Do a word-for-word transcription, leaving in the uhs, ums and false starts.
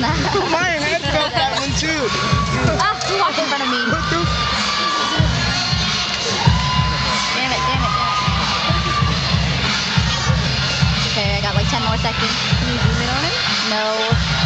My head felt that one too. Ah, you walked in front of me. Damn it, damn it, damn it. Okay, I got like ten more seconds. Can you zoom in on him? No.